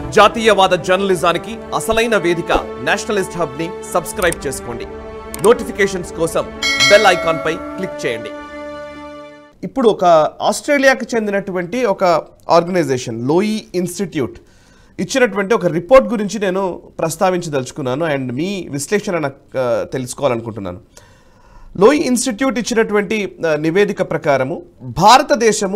జాతీయవాద జర్నలిజానికి అసలైన వేదిక నేషనలిస్ట్ హబ్ ని సబ్స్క్రైబ్ చేసుకోండి. నోటిఫికేషన్స్ కోసం బెల్ ఐకాన్ పై క్లిక్ చేయండి. ఇప్పుడు ఒక ఆస్ట్రేలియాకి చెందినటువంటి ఒక ఆర్గనైజేషన్ లోయి ఇన్స్టిట్యూట్ ఇచ్చినటువంటి ఒక రిపోర్ట్ గురించి నేను ప్రస్తావించదలుచుకున్నాను అండ్ మీ విశ్లేషణ తెలుసుకోవాలనుకుంటున్నాను. లోయి ఇన్స్టిట్యూట్ ఇచ్చినటువంటి నివేదిక ప్రకారము భారతదేశము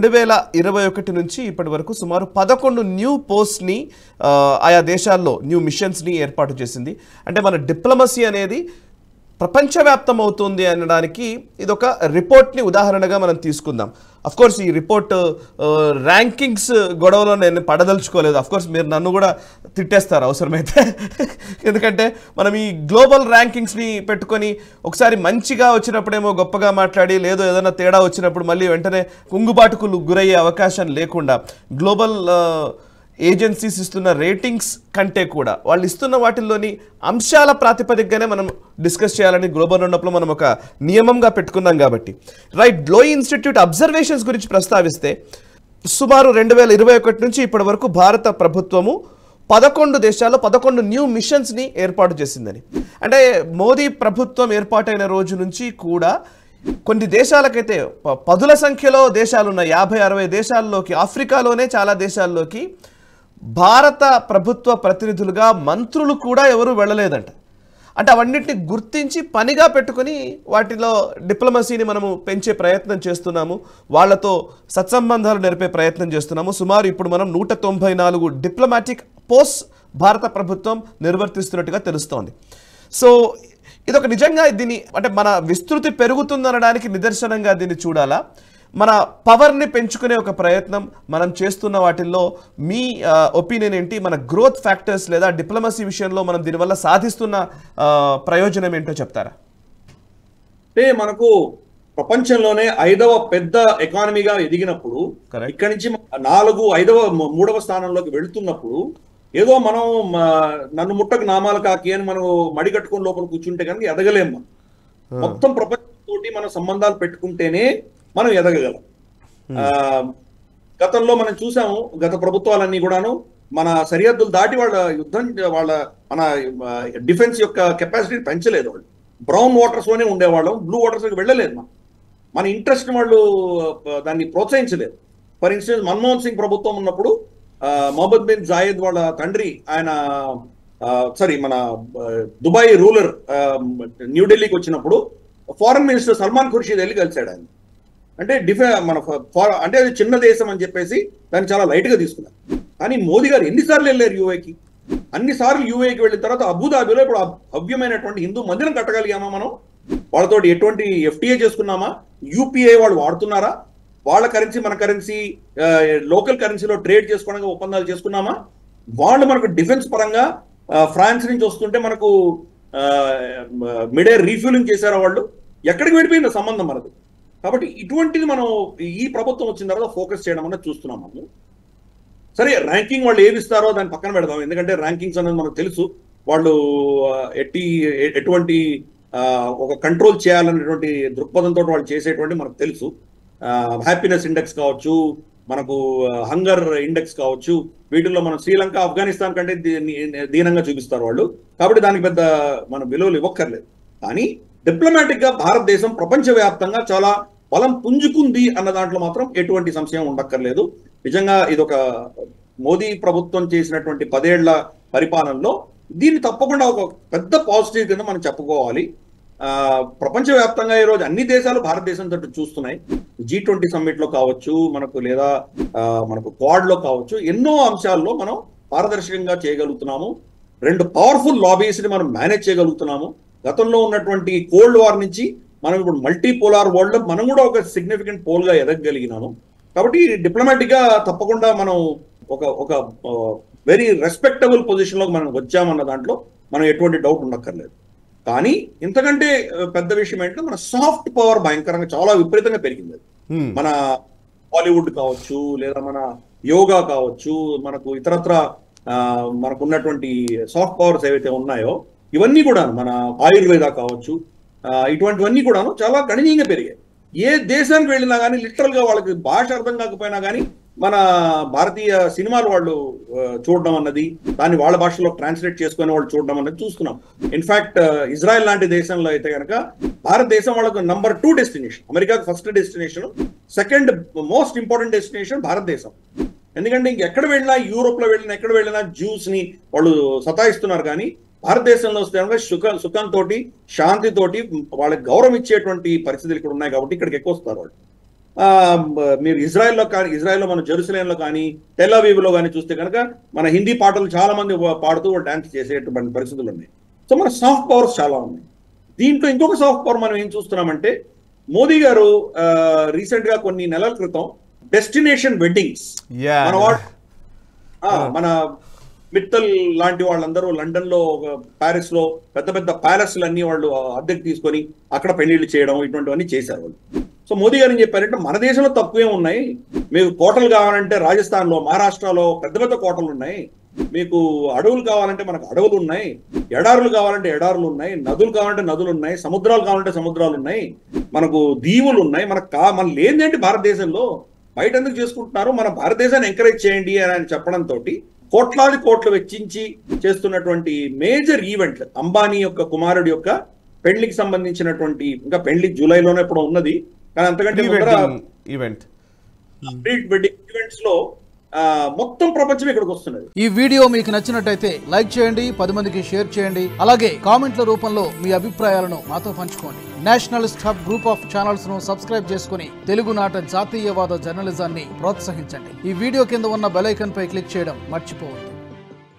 2021 నుంచి ఇప్పటి వరకు సుమారు 11 న్యూ పోస్ట్ని ఆయా దేశాల్లో న్యూ మిషన్స్ని ఏర్పాటు చేసింది. అంటే మన డిప్లొమసీ అనేది ప్రపంచవ్యాప్తం అవుతుంది అనడానికి ఇదొక రిపోర్ట్ని ఉదాహరణగా మనం తీసుకుందాం. అఫ్కోర్స్ ఈ రిపోర్ట్ ర్యాంకింగ్స్ గొడవలో నేను పడదలుచుకోలేదు. అఫ్కోర్స్ మీరు నన్ను కూడా తిట్టేస్తారు అవసరమైతే, ఎందుకంటే మనం ఈ గ్లోబల్ ర్యాంకింగ్స్ని పెట్టుకొని ఒకసారి మంచిగా వచ్చినప్పుడేమో గొప్పగా మాట్లాడి, లేదో ఏదైనా తేడా వచ్చినప్పుడు మళ్ళీ వెంటనే కుంగుబాటుకు గురయ్యే అవకాశం లేకుండా గ్లోబల్ ఏజెన్సీస్ ఇస్తున్న రేటింగ్స్ కంటే కూడా వాళ్ళు ఇస్తున్న వాటిల్లోని అంశాల ప్రాతిపదికగానే మనం డిస్కస్ చేయాలని గ్లోబల్ రౌండప్లో మనం ఒక నియమంగా పెట్టుకున్నాం. కాబట్టి రైట్, లోయి ఇన్స్టిట్యూట్ అబ్జర్వేషన్స్ గురించి ప్రస్తావిస్తే సుమారు 2021 నుంచి ఇప్పటి వరకు భారత ప్రభుత్వము 11 దేశాల్లో 11 న్యూ మిషన్స్ని ఏర్పాటు చేసిందని. అంటే మోదీ ప్రభుత్వం ఏర్పాటైన రోజు నుంచి కూడా కొన్ని దేశాలకైతే పదుల సంఖ్యలో దేశాలు ఉన్నాయి, 50-60 దేశాల్లోకి, ఆఫ్రికాలోనే చాలా దేశాల్లోకి భారత ప్రభుత్వ ప్రతినిధులుగా మంత్రులు కూడా ఎవరు వెళ్ళలేదంట. అంటే అవన్నిటిని గుర్తించి పనిగా పెట్టుకుని వాటిలో డిప్లొమసీని మనము పెంచే ప్రయత్నం చేస్తున్నాము, వాళ్లతో సత్సంబంధాలు నెరిపే ప్రయత్నం చేస్తున్నాము. సుమారు ఇప్పుడు మనం 194 డిప్లొమాటిక్ పోస్ట్ భారత ప్రభుత్వం నిర్వర్తిస్తున్నట్టుగా తెలుస్తోంది. సో ఇదొక నిజంగా దీన్ని అంటే మన విస్తృతి పెరుగుతుందనడానికి నిదర్శనంగా దీన్ని చూడాలా, మన పవర్ని పెంచుకునే ఒక ప్రయత్నం మనం చేస్తున్న వాటిల్లో మీ ఒపీనియన్ ఏంటి? మన గ్రోత్ ఫ్యాక్టర్స్ లేదా డిప్లొమసీ విషయంలో మనం దీనివల్ల సాధిస్తున్న ప్రయోజనం ఏంటో చెప్తారా? అంటే మనకు ప్రపంచంలోనే 5వ పెద్ద ఎకానమీగా ఎదిగినప్పుడు, ఇక్కడి నుంచి 3వ స్థానంలోకి వెళుతున్నప్పుడు ఏదో మనం నన్ను ముట్టకు నామాలు కాకి అని మనం మడిగట్టుకుని లోపల కూర్చుంటే కనుక ఎదగలేము. మొత్తం ప్రపంచంతో మనం సంబంధాలు పెట్టుకుంటేనే మనం ఎదగగలం. గతంలో మనం చూసాము, గత ప్రభుత్వాలన్నీ కూడాను మన సరిహద్దులు దాటి మన డిఫెన్స్ యొక్క కెపాసిటీని పెంచలేదు. వాళ్ళు బ్రౌన్ వాటర్స్ లోనే ఉండేవాళ్ళం, బ్లూ వాటర్స్ లోకి వెళ్ళలేదు. మన ఇంట్రెస్ట్ వాళ్ళు దాన్ని ప్రోత్సహించలేదు. ఫర్ ఇన్స్టెన్స్ మన్మోహన్ సింగ్ ప్రభుత్వం ఉన్నప్పుడు మొహమ్మద్ బిన్ జాయద్ వాళ్ళ తండ్రి ఆయన మన దుబాయ్ రూలర్ న్యూఢిల్లీకి వచ్చినప్పుడు ఫారెన్ మినిస్టర్ సల్మాన్ ఖుర్షీద్ వెళ్ళి కలిశాడు ఆయన. అంటే అంటే అది చిన్న దేశం అని చెప్పేసి దాన్ని చాలా లైట్ గా తీసుకున్నారు. కానీ మోదీ గారు ఎన్నిసార్లు వెళ్ళారు యూఏకి? అన్నిసార్లు యూఏకి వెళ్ళిన తర్వాత అబుదాబిలో ఇప్పుడు భవ్యమైనటువంటి హిందూ మందిరం కట్టగలిగామా? మనం వాళ్ళతో ఎటువంటి ఎఫ్టీఏ చేసుకున్నామా? యూపీఐ వాళ్ళు వాడుతున్నారా? వాళ్ళ కరెన్సీ మన కరెన్సీ లోకల్ కరెన్సీలో ట్రేడ్ చేసుకోవడానికి ఒప్పందాలు చేసుకున్నామా? వాళ్ళు మనకు డిఫెన్స్ పరంగా ఫ్రాన్స్ నుంచి వస్తుంటే మనకు మిడ్ ఎయిర్ రీఫ్యూలింగ్ చేశారా? వాళ్ళు ఎక్కడికి వెళ్ళిపోయింది సంబంధం మనకు. కాబట్టి ఇటువంటిది మనం ఈ ప్రభుత్వం వచ్చిన తర్వాత ఫోకస్ చేయడం అనేది చూస్తున్నాం. మనం సరే ర్యాంకింగ్ వాళ్ళు ఏమి ఇస్తారో దాన్ని పక్కన పెడదాం, ఎందుకంటే ర్యాంకింగ్స్ అనేది మనకు తెలుసు. వాళ్ళు ఎటువంటి ఒక కంట్రోల్ చేయాలనేటువంటి దృక్పథంతో వాళ్ళు చేసేటువంటి మనకు తెలుసు. హ్యాపీనెస్ ఇండెక్స్ కావచ్చు, మనకు హంగర్ ఇండెక్స్ కావచ్చు, వీటిల్లో మనం శ్రీలంక, ఆఫ్ఘనిస్తాన్ కంటే దీనంగా చూపిస్తారు వాళ్ళు. కాబట్టి దానికి పెద్ద మనం విలువలు ఇవ్వక్కర్లేదు. కానీ డిప్లొమాటిక్ గా భారతదేశం ప్రపంచవ్యాప్తంగా చాలా బలం పుంజుకుంది అన్న దాంట్లో మాత్రం ఎటువంటి సంశయం ఉండక్కర్లేదు. నిజంగా ఇదొక మోదీ ప్రభుత్వం చేసినటువంటి 10 ఏళ్ల పరిపాలనలో దీన్ని తప్పకుండా ఒక పెద్ద పాజిటివ్ కింద మనం చెప్పుకోవాలి. ప్రపంచవ్యాప్తంగా ఈరోజు అన్ని దేశాలు భారతదేశం తోటి చూస్తున్నాయి. G20 సమ్మిట్ లో కావచ్చు, మనకు లేదా మనకు క్వాడ్ లో కావచ్చు, ఎన్నో అంశాల్లో మనం పారదర్శకంగా చేయగలుగుతున్నాము. 2 పవర్ఫుల్ లాబీస్ ని మనం మేనేజ్ చేయగలుగుతున్నాము. గతంలో ఉన్నటువంటి కోల్డ్ వార్ నుంచి మనం ఇప్పుడు మల్టీపోలార్ వరల్డ్ లో మనం కూడా ఒక సిగ్నిఫికెంట్ పోల్ గా ఎదగగలిగినాము. కాబట్టి డిప్లొమాటిక్ గా తప్పకుండా మనం ఒక వెరీ రెస్పెక్టబుల్ పొజిషన్ లో మనం వచ్చామన్న దాంట్లో మనం ఎటువంటి డౌట్ ఉండక్కర్లేదు. కానీ ఇంతకంటే పెద్ద విషయం ఏంటంటే మన సాఫ్ట్ పవర్ భయంకరంగా చాలా విపరీతంగా పెరిగింది. మన బాలీవుడ్ కావచ్చు, లేదా మన యోగా కావచ్చు, మనకు ఇతరత్ర మనకు ఉన్నటువంటి సాఫ్ట్ పవర్స్ ఏవైతే ఉన్నాయో ఇవన్నీ కూడా, మన ఆయుర్వేద కావచ్చు, ఇటువంటివన్నీ కూడాను చాలా గణనీయంగా పెరిగాయి. ఏ దేశానికి వెళ్ళినా కానీ లిటరల్ గా వాళ్ళకి భాష అర్థం కాకపోయినా కానీ మన భారతీయ సినిమాలు వాళ్ళు చూడడం అన్నది, దాన్ని వాళ్ళ భాషలో ట్రాన్స్లేట్ చేసుకుని వాళ్ళు చూడడం అన్నది చూస్తున్నాం. ఇన్ఫాక్ట్ ఇజ్రాయెల్ లాంటి దేశంలో అయితే కనుక భారతదేశం వాళ్ళకు నంబర్ 2 డెస్టినేషన్, అమెరికాకు first destination, second most important destination భారతదేశం. ఎందుకంటే ఇంకెక్కడ వెళ్ళినా, యూరోప్ లో వెళ్ళినా, ఎక్కడ వెళ్ళినా జ్యూస్ ని వాళ్ళు సతాయిస్తున్నారు, కానీ భారతదేశంలో వస్తే కనుక సుఖంతో, శాంతితోటి వాళ్ళకి గౌరవం ఇచ్చేటువంటి పరిస్థితులు ఇక్కడ ఉన్నాయి కాబట్టి ఇక్కడికి ఎక్కువ వస్తారు వాళ్ళు. మీరు ఇజ్రాయెల్లో మన జెరూసలేంలో కానీ, టెల్ అవీవ్లో కానీ చూస్తే కనుక మన హిందీ పాటలు చాలా మంది పాడుతూ డాన్స్ చేసేటువంటి పరిస్థితులు ఉన్నాయి. సో మన సాఫ్ట్ పవర్స్ చాలా ఉన్నాయి. దీంట్లో ఇంకొక సాఫ్ట్ పవర్ మనం ఏం చూస్తున్నామంటే, మోదీ గారు రీసెంట్ గా కొన్ని నెలల క్రితం డెస్టినేషన్ వెడ్డింగ్స్, మన మిత్తల్ లాంటి వాళ్ళందరూ లండన్ లో, ప్యారిస్ లో పెద్ద పెద్ద ప్యాలెస్లు అన్ని వాళ్ళు అద్దెకు తీసుకొని అక్కడ పెళ్లిళ్ళు చేయడం, ఇటువంటివన్నీ చేశారు వాళ్ళు. సో మోదీ గారు ఏం చెప్పారంటే, మన దేశంలో తక్కువే ఉన్నాయి, మీకు కోటలు కావాలంటే రాజస్థాన్ లో, మహారాష్ట్రలో పెద్ద పెద్ద కోటలు ఉన్నాయి, మీకు అడవులు కావాలంటే మనకు అడవులు ఉన్నాయి, ఎడారులు కావాలంటే ఎడారులు ఉన్నాయి, నదులు కావాలంటే నదులు ఉన్నాయి, సముద్రాలు కావాలంటే సముద్రాలు ఉన్నాయి, మనకు దీవులు ఉన్నాయి, మన లేదేంటి భారతదేశంలో, బయట ఎందుకు చేసుకుంటున్నారు, మన భారతదేశాన్ని ఎంకరేజ్ చేయండి అని చెప్పడంతో కోట్లాది కోట్లు వెచ్చించి చేస్తున్నటువంటి మేజర్ ఈవెంట్, అంబానీ యొక్క కుమారుడి యొక్క పెళ్లికి సంబంధించినటువంటి, ఇంకా పెళ్లి జూలైలోనే ఇప్పుడు ఉన్నది, కానీ అంతకంటే ఈవెంట్స్ లో మొత్తం ప్రపంచం ఇక్కడికి వస్తున్నది. ఈ వీడియో మీకు నచ్చినట్టయితే లైక్ చేయండి, 10 మందికి షేర్ చేయండి, అలాగే కామెంట్ల రూపంలో మీ అభిప్రాయాలను మాతో పంచుకోండి. Nationalist hub group of channels ను సబ్స్క్రైబ్ చేసుకుని తెలుగునాట జాతీయవాద జర్నలిజాన్ని ప్రోత్సహించండి. ఈ వీడియో కింద ఉన్న బెల్ ఐకాన్ పై క్లిక్ చేయడం మర్చిపోవద్దు.